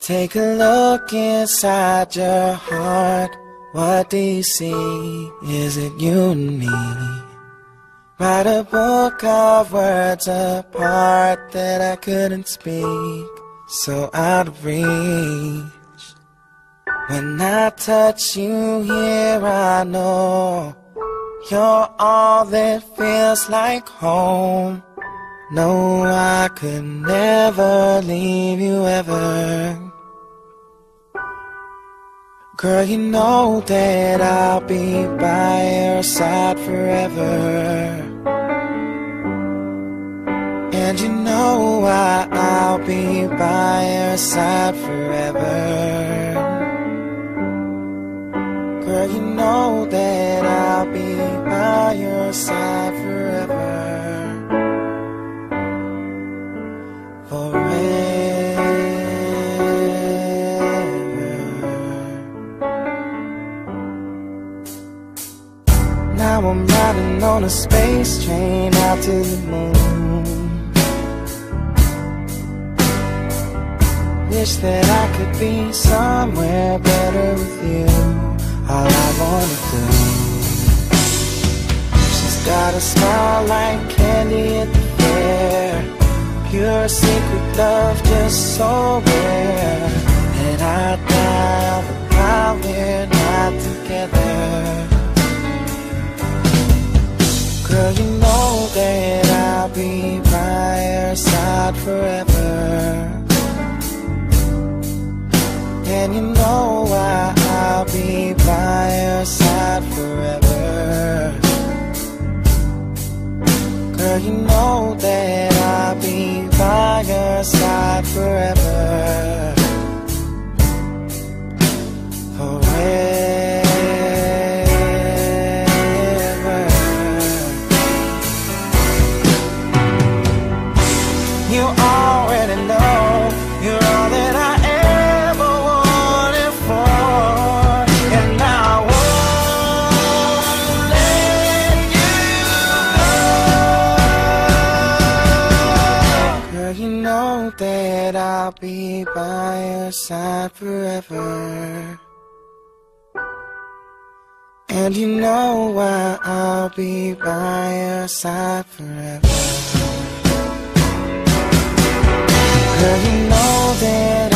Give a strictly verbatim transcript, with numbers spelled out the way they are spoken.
Take a look inside your heart. What do you see? Is it you and me? Write a book of words apart that I couldn't speak, so out of reach. When I touch you here, I know you're all that feels like home. No, I could never leave you ever. Girl, you know that I'll be by your side forever. And you know I, I'll be by your side forever. Girl, you know that I'll be by your side forever. Forever. Now I'm riding on a space train out to the moon. Wish that I could be somewhere better with you. All I wanna do. She's got a smile like candy at the fair. Pure secret love, just so rare. And I die all the while we're not together. Girl, you know that I'll be by your side forever. And you know I, I'll be by your side forever. Girl, you know that I'll be by your side forever. Forever. You already know you're all that I ever wanted for, and I won't let you go. Girl, you know that I'll be by your side forever. And you know why I'll be by your side forever. Girl, you know that